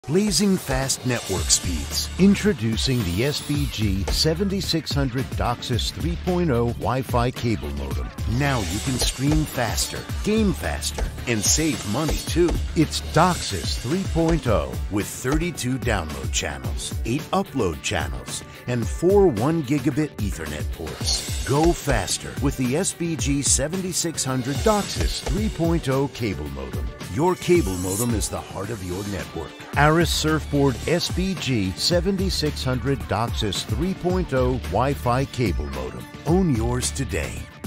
Blazing fast network speeds. Introducing the SBG7600 DOCSIS 3.0 Wi-Fi cable modem. Now you can stream faster, game faster, and save money too. It's DOCSIS 3.0 with 32 download channels, 8 upload channels, and 4 1 Gigabit Ethernet ports. Go faster with the SBG7600 DOCSIS 3.0 cable modem. Your cable modem is the heart of your network. ARRIS SURFboard SBG7600 DOCSIS 3.0 Wi-Fi cable modem. Own yours today.